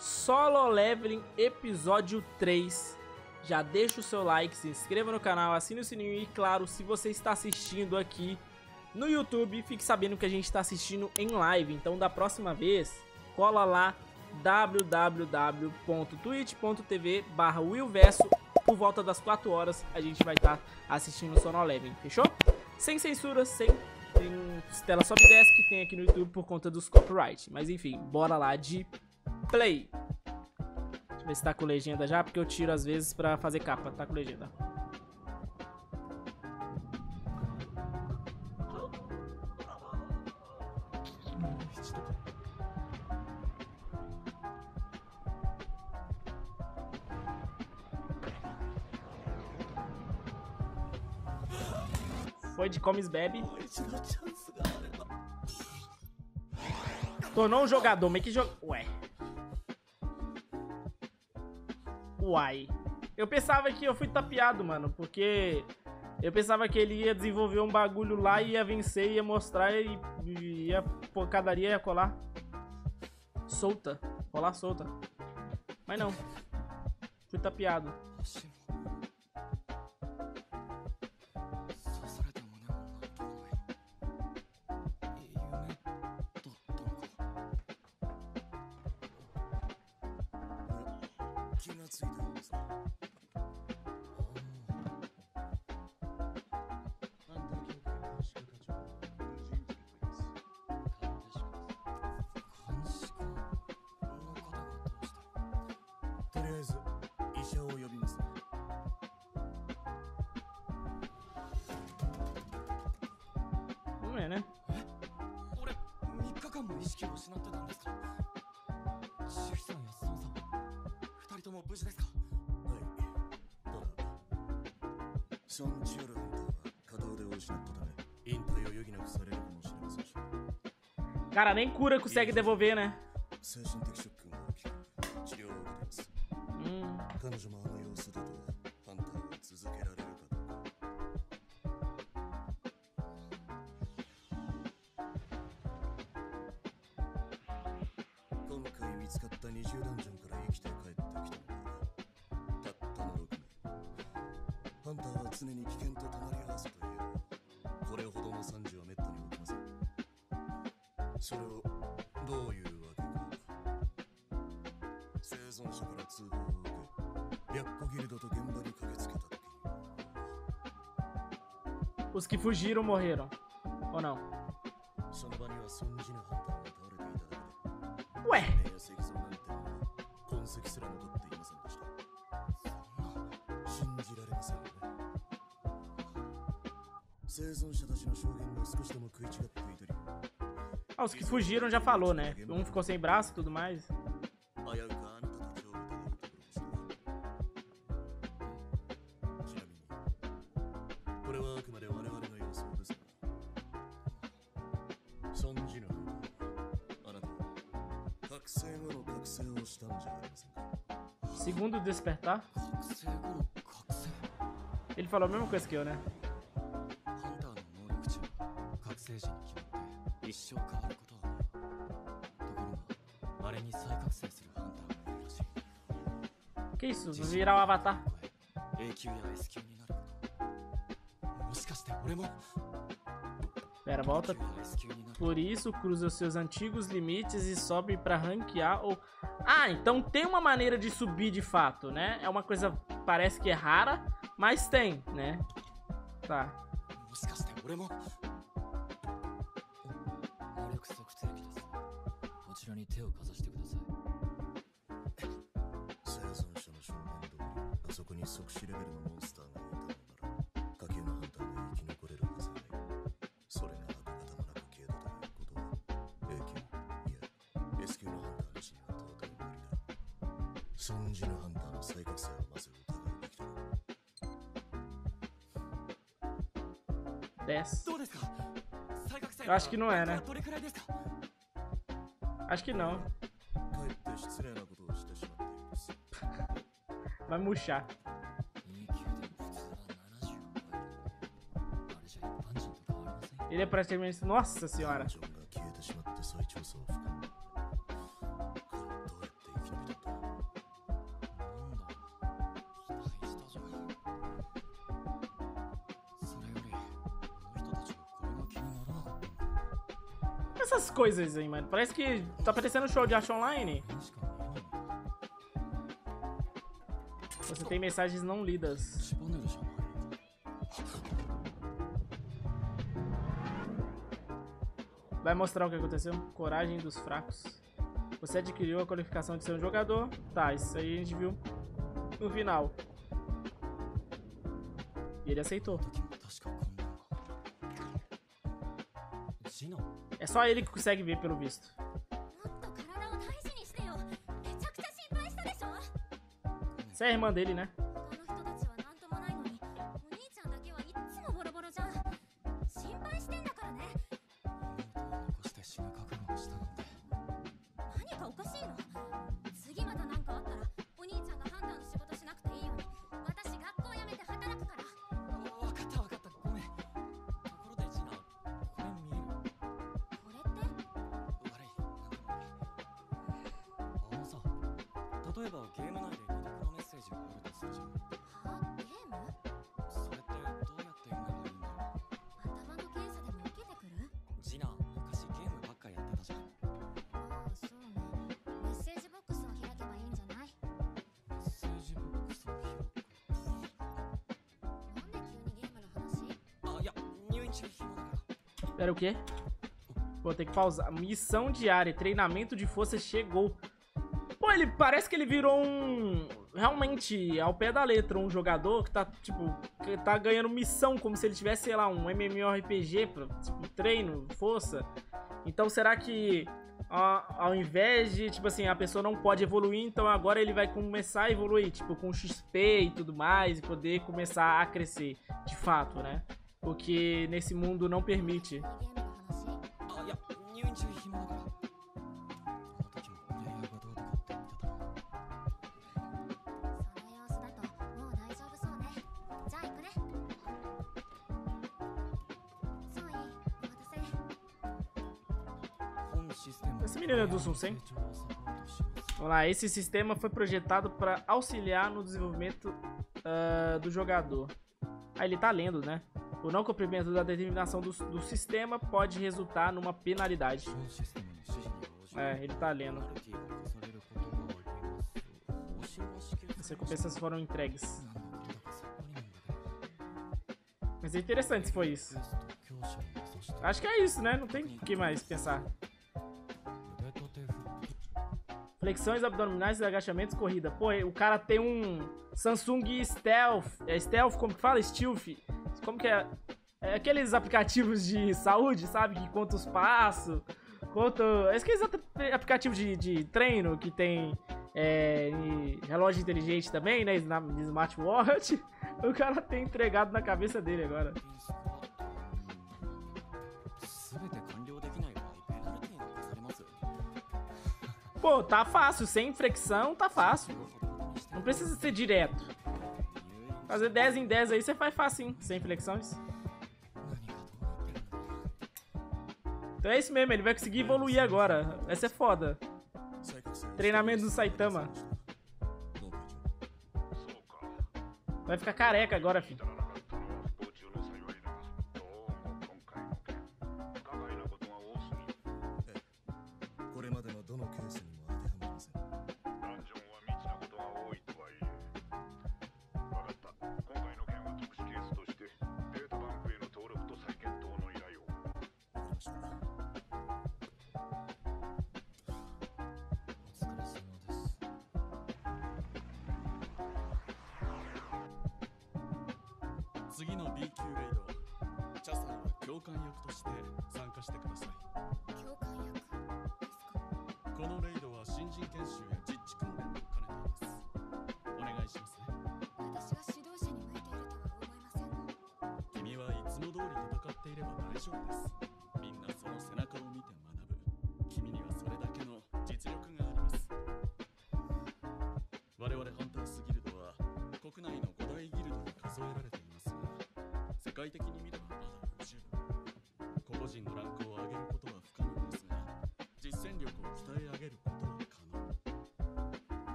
Solo Leveling episódio 3. Já deixa o seu like, se inscreva no canal, assine o sininho e, claro, se você está assistindo aqui no YouTube, fique sabendo que a gente está assistindo em live. Então, da próxima vez, cola lá www.twitch.tv/willverso. Por volta das 4 horas, a gente vai estar assistindo o Solo Leveling, fechou? Sem censura, sem tela sobe e desce que tem aqui no YouTube por conta dos copyright. Mas enfim, bora lá de play. Deixa eu ver se tá com legenda já, porque eu tiro às vezes pra fazer capa. Tá com legenda. Foi de comes bebe. Tornou um jogador, mas que jogo. Uai. Eu pensava que eu fui tapeado, mano, porque eu pensava que ele ia desenvolver um bagulho lá, ia vencer, ia mostrar e ia porcadaria ia colar solta, colar solta. Mas não. Fui tapeado. Não é, né? Cara, nem cura consegue devolver, né? Os que fugiram morreram, ou não? Ué! Ah, os que fugiram já falou, né? Um ficou sem braço e tudo mais. Segundo despertar. Ele falou a mesma coisa que eu, né? Que isso? Vou virar o avatar. Pera, volta. Por isso, cruza os seus antigos limites e sobe pra ranquear ou... Ah, então tem uma maneira de subir de fato, né? É uma coisa, parece que é rara, mas tem, né? Tá. Eu acho que não é, né? Acho que não. Vai murchar. Ele é praticamente... Nossa senhora. essas coisas aí, mano? Parece que tá parecendo um show de arte online. Você tem mensagens não lidas. Vai mostrar o que aconteceu. Coragem dos fracos. Você adquiriu a qualificação de ser um jogador. Tá, isso aí a gente viu no final. E ele aceitou. É só ele que consegue ver, pelo visto. Você é a irmã dele, né? Pera, o quê? Vou ter que pausar. Missão diária, treinamento de força chegou. Pô, ele parece que ele virou um... Realmente, ao pé da letra, um jogador que tá, tipo... Que tá ganhando missão, como se ele tivesse, sei lá, um MMORPG, tipo, treino, força. Então, será que... Ao invés de, tipo assim, a pessoa não pode evoluir, então agora ele vai começar a evoluir, tipo, com XP e tudo mais, e poder começar a crescer, de fato, né? O que nesse mundo não permite. Esse menino é do Sunsen. Vamos lá, esse sistema foi projetado para auxiliar no desenvolvimento do jogador. Ah, ele tá lendo, né? O não cumprimento da determinação do sistema pode resultar numa penalidade. É, ele tá lendo. As recompensas foram entregues. Mas é interessante se foi isso. Acho que é isso, né? Não tem o que mais pensar. Flexões abdominais e agachamentos, corrida. Pô, o cara tem um Samsung Stealth. É Stealth, como que fala? Stealth. Como que é? É aqueles aplicativos de saúde, sabe? Que conta os passos. Conta... É aqueles aplicativos de treino que tem relógio inteligente também, né? De smartwatch. O cara tem entregado na cabeça dele agora. Pô, tá fácil. Sem fricção, tá fácil. Não precisa ser direto. Fazer 10 em 10 aí você faz fácil, hein? Sem flexões. Então é isso mesmo, ele vai conseguir evoluir agora. Vai ser foda. Treinamento do Saitama. Vai ficar careca agora, filho.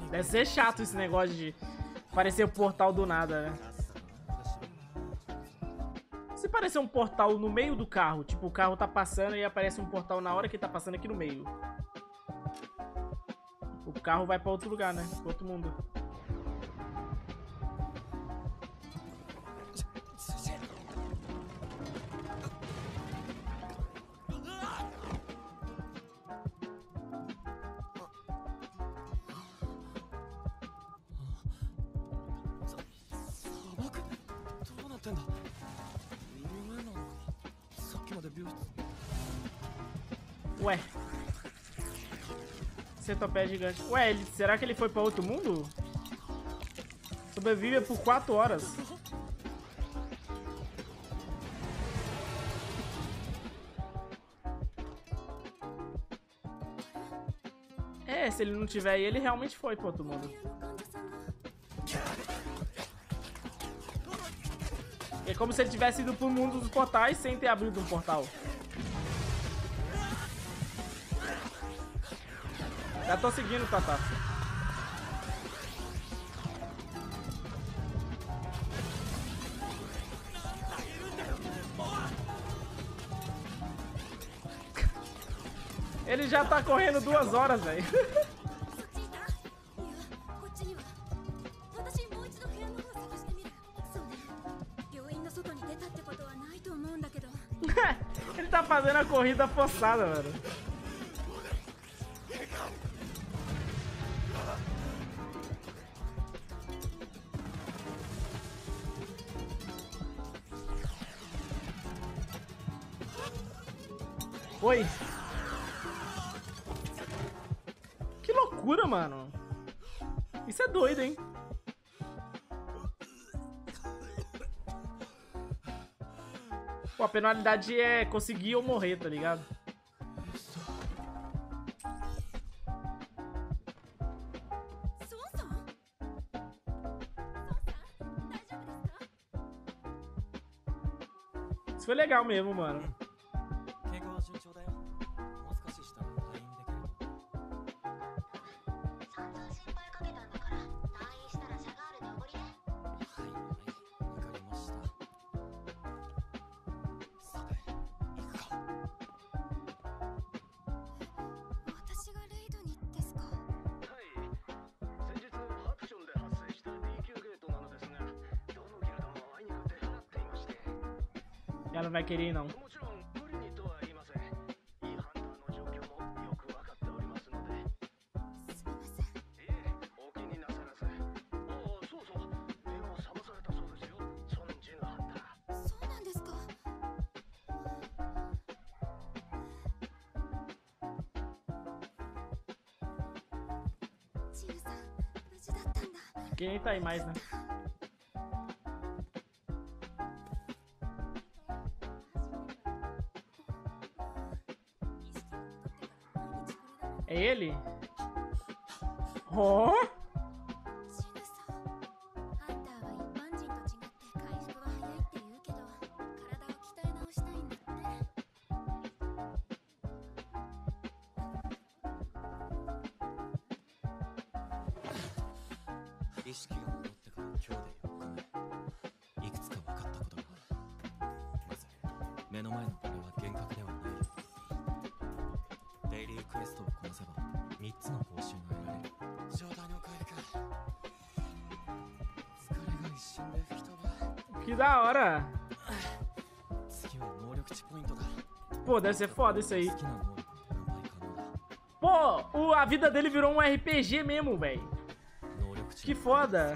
Deve ser chato esse negócio de parecer o portal do nada, né? Se parecer um portal no meio do carro, tipo, o carro tá passando e aparece um portal na hora que tá passando aqui no meio. O carro vai pra outro lugar, né? Pra outro mundo. Ué. Centopéia gigante. Ué, será que ele foi pra outro mundo? Sobrevive por 4 horas. É, se ele não tiver aí, ele realmente foi pra outro mundo. É como se ele tivesse ido pro mundo dos portais sem ter abrido um portal. Já tô seguindo, Tata. Ele já tá correndo 2 horas, velho. Ele tá fazendo a corrida forçada, mano. Oi. Que loucura, mano. Isso é doido, hein? Pô, a penalidade é conseguir ou morrer, tá ligado? Isso foi legal mesmo, mano. Ela não vai querer ir, não. Quem nem tá aí mais, né? É ele? Oh! Que da hora! Pô, deve ser foda isso aí. Pô, a vida dele virou um RPG mesmo, velho. Que foda.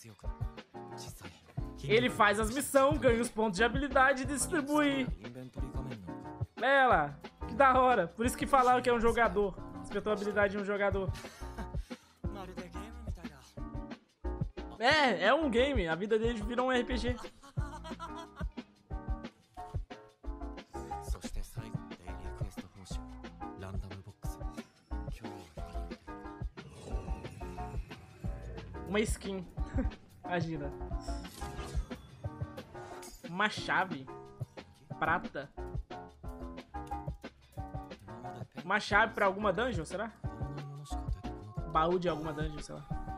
Ele faz as missões, ganha os pontos de habilidade e distribui. É lá, que da hora. Por isso que falaram que é um jogador. Despertou a habilidade de um jogador. É um game. A vida dele virou um RPG. Uma skin. Imagina. Uma chave. Prata. Uma chave pra alguma dungeon, será? Baú de alguma dungeon, sei lá.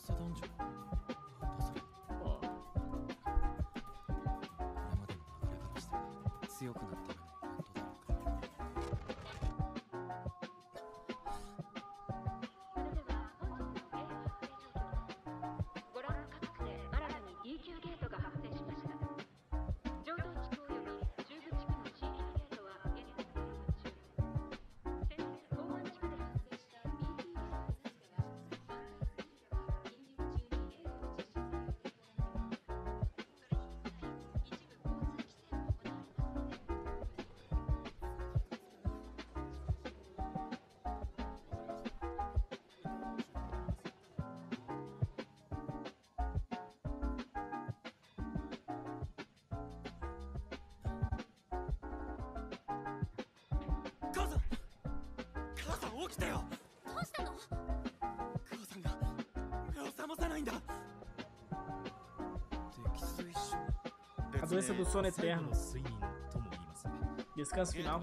A doença do sono eterno. Descanso final.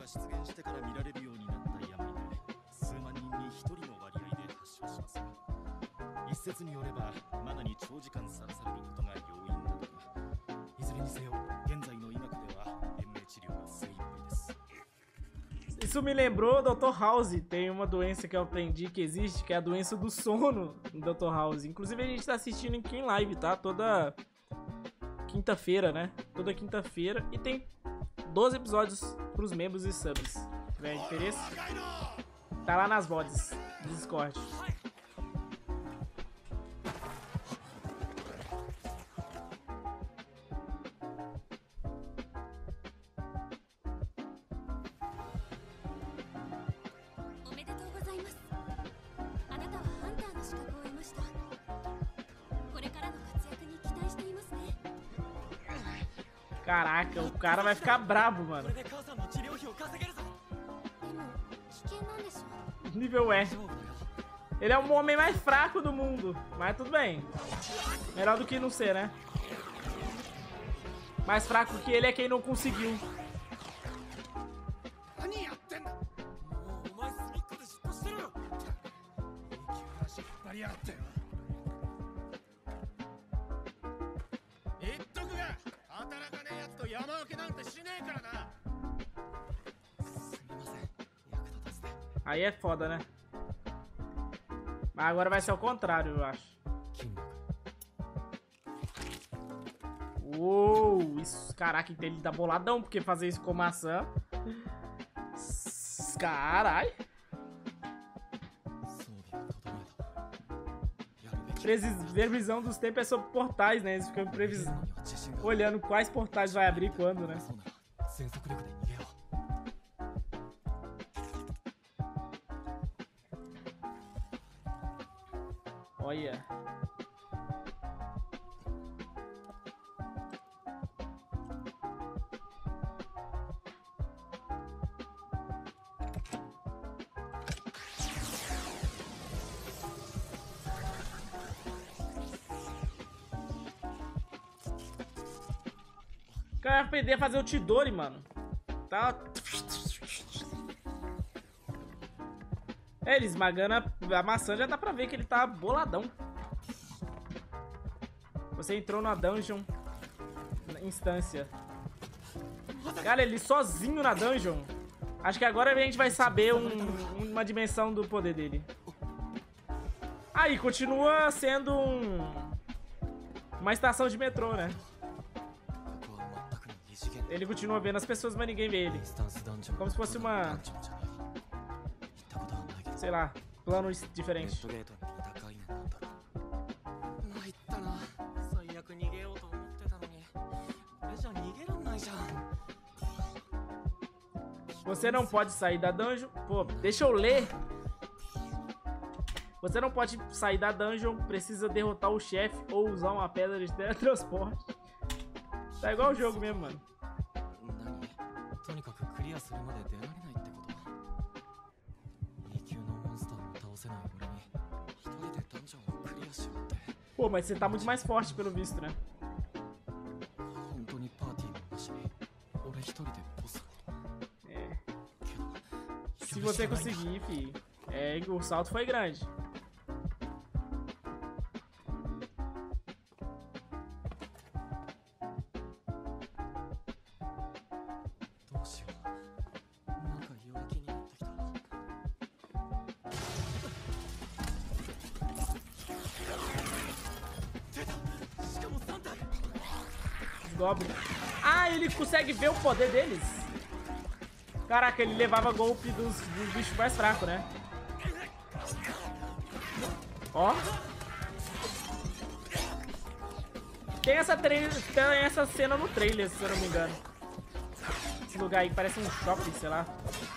Isso me lembrou Dr. House. Tem uma doença que eu aprendi que existe, que é a doença do sono no Dr. House. Inclusive a gente tá assistindo aqui em live, tá? Toda quinta-feira, né? Toda quinta-feira. E tem 12 episódios pros membros e subs. Se tiver interesse, tá lá nas VODs do Discord. Caraca, o cara vai ficar brabo, mano. Nível E. Ele é o homem mais fraco do mundo. Mas tudo bem. Melhor do que não ser, né? Mais fraco que ele é quem não conseguiu. Aí é foda, né? Mas agora vai ser o contrário, eu acho. Uou, isso, caraca, então ele tá boladão, porque fazer isso com maçã. Carai. Previsão dos tempos é sobre portais, né? Eles ficam olhando quais portais vai abrir quando, né? Olha. O cara vai aprender a fazer o Chidori, mano. Tá. É, ele esmagando a maçã, já dá pra ver que ele tá boladão. Você entrou na dungeon instância. Cara, ele sozinho na dungeon. Acho que agora a gente vai saber uma dimensão do poder dele. Aí, continua sendo uma estação de metrô, né? Ele continua vendo as pessoas, mas ninguém vê ele. Como se fosse uma... sei lá, plano diferente. Você não pode sair da dungeon. Pô, deixa eu ler. Você não pode sair da dungeon. Precisa derrotar o chefe ou usar uma pedra de teletransporte. Tá igual o jogo mesmo, mano. Pô, mas você tá muito mais forte pelo visto, né? É. Se você conseguir, fi, o salto foi grande. Goblin. Ah, ele consegue ver o poder deles. Caraca, ele levava golpe dos bichos mais fracos, né? Ó. Tem essa cena no trailer, se eu não me engano. Esse lugar aí parece um shopping, sei lá.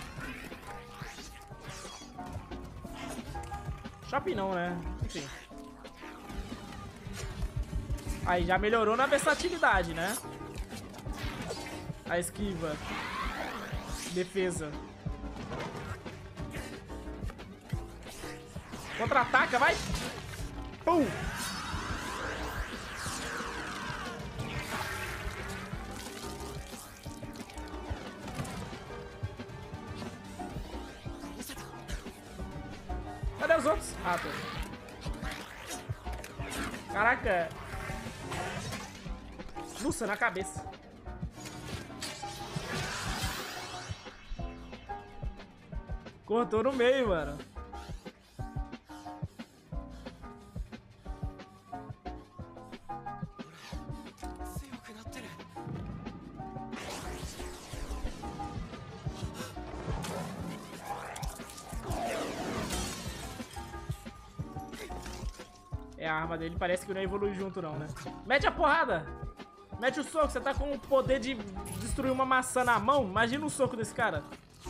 Shopping não, né? Enfim. Aí já melhorou na versatilidade, né? A esquiva. Defesa. Contra-ataca, vai! Pum! Cadê os outros? Ah, tá. Caraca. Luça na cabeça. Cortou no meio, mano. É, a arma dele parece que não evolui junto não, né? Mete a porrada! Mete o soco, você tá com o poder de destruir uma maçã na mão? Imagina o soco desse cara.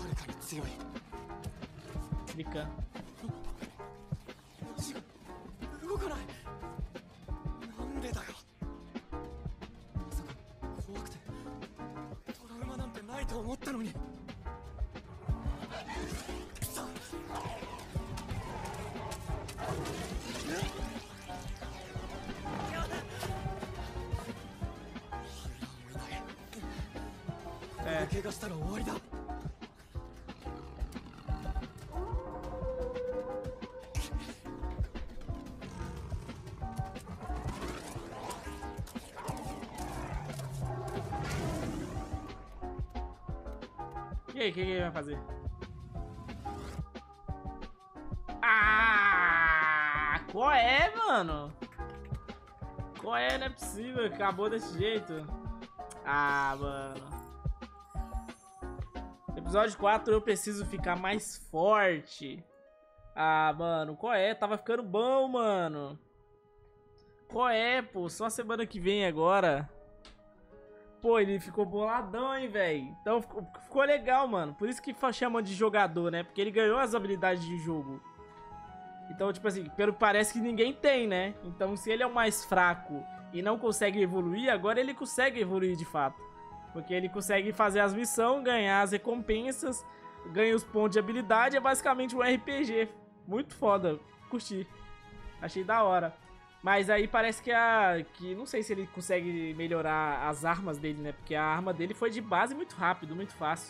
Fica. E aí, o que ele vai fazer? Ah! Qual é, mano? Qual é? Não é possível, acabou desse jeito. Ah, mano. Episódio 4, eu preciso ficar mais forte. Ah, mano, qual é? Tava ficando bom, mano. Qual é, pô? Só a semana que vem agora. Pô, ele ficou boladão, hein, velho. Então ficou legal, mano. Por isso que chamam de jogador, né? Porque ele ganhou as habilidades de jogo. Então, tipo assim, pelo que parece que ninguém tem, né? Então, se ele é o mais fraco e não consegue evoluir, agora ele consegue evoluir de fato. Porque ele consegue fazer as missões, ganhar as recompensas, ganha os pontos de habilidade. É basicamente um RPG. Muito foda. Curti. Achei da hora. Mas aí parece que não sei se ele consegue melhorar as armas dele, né? Porque a arma dele foi de base muito rápido, muito fácil.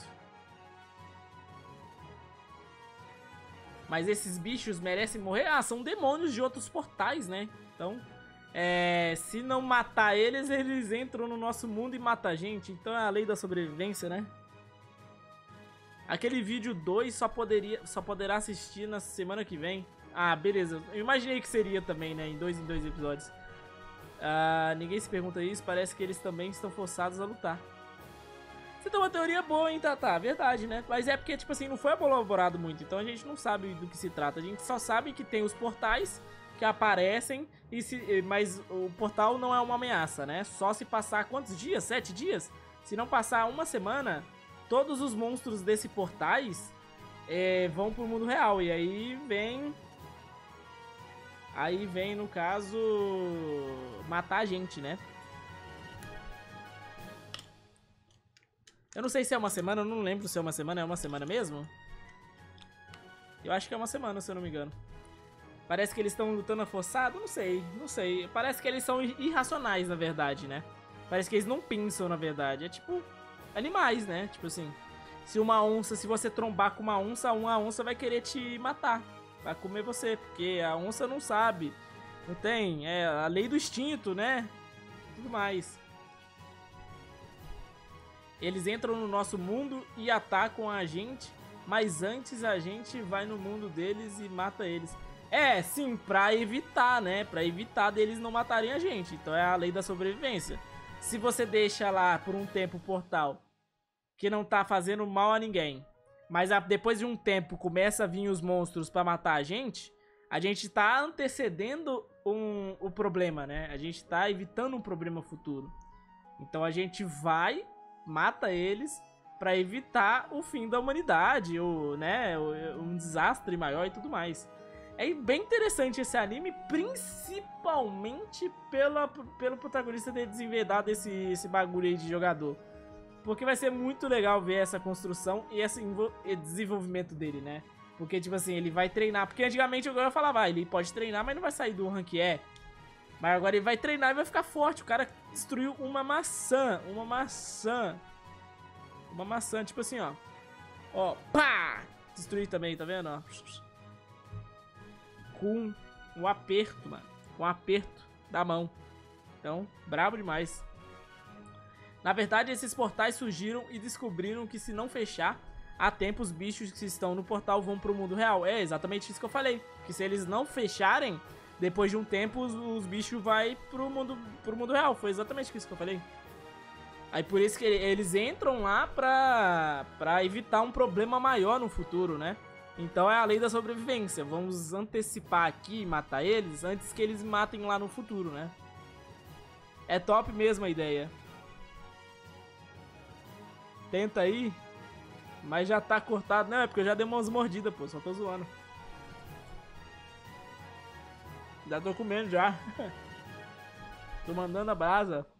Mas esses bichos merecem morrer? Ah, são demônios de outros portais, né? Então, se não matar eles, eles entram no nosso mundo e matam a gente. Então é a lei da sobrevivência, né? Aquele vídeo 2 só poderá assistir na semana que vem. Ah, beleza. Eu imaginei que seria também, né? Em dois episódios. Ninguém se pergunta isso. Parece que eles também estão forçados a lutar. Você tem uma teoria boa, hein, Tata? Verdade, né? Mas é porque, tipo assim, não foi elaborado muito. Então a gente não sabe do que se trata. A gente só sabe que tem os portais que aparecem. Mas o portal não é uma ameaça, né? Só se passar quantos dias? 7 dias? Se não passar uma semana, todos os monstros desse portais vão pro mundo real. E aí vem... no caso, matar a gente, né? Eu não sei se é uma semana, eu não lembro se é uma semana. É uma semana mesmo? Eu acho que é uma semana, se eu não me engano. Parece que eles estão lutando forçado, não sei. Parece que eles são irracionais, na verdade, né? Parece que eles não pensam, na verdade. É tipo animais, né? Tipo assim, se você trombar com uma onça vai querer te matar. Vai comer você, porque a onça não sabe. Não tem, é a lei do instinto, né? Tudo mais. Eles entram no nosso mundo e atacam a gente, mas antes a gente vai no mundo deles e mata eles. Sim, pra evitar, né? Pra evitar deles não matarem a gente. Então é a lei da sobrevivência. se você deixa lá por um tempo o portal que não tá fazendo mal a ninguém, mas depois de um tempo começa a vir os monstros pra matar a gente tá antecedendo o problema, né? A gente tá evitando um problema futuro. Então a gente vai, mata eles pra evitar o fim da humanidade, né, um desastre maior e tudo mais. É bem interessante esse anime, principalmente pelo protagonista ter desenvedado esse bagulho aí de jogador. Porque vai ser muito legal ver essa construção e esse desenvolvimento dele, né? Porque, tipo assim, ele vai treinar. Porque antigamente eu falava, ele pode treinar, mas não vai sair do rank E. Mas agora ele vai treinar e vai ficar forte. O cara destruiu uma maçã. Uma maçã, tipo assim, ó. Ó, pá! Destruir também, tá vendo? Ó. Com um aperto, mano. Com um aperto da mão. Então, brabo demais. Na verdade, esses portais surgiram e descobriram que se não fechar, há tempo os bichos que estão no portal vão pro mundo real. É exatamente isso que eu falei. Que se eles não fecharem, depois de um tempo os bichos vai pro mundo real. Foi exatamente isso que eu falei. Aí por isso que eles entram lá pra evitar um problema maior no futuro, né? Então é a lei da sobrevivência. Vamos antecipar aqui e matar eles antes que eles matem lá no futuro, né? É top mesmo a ideia. Tenta aí. Mas já tá cortado. Não, é porque eu já dei umas mordidas, pô. Só tô zoando. Já tô comendo já. Tô mandando a brasa.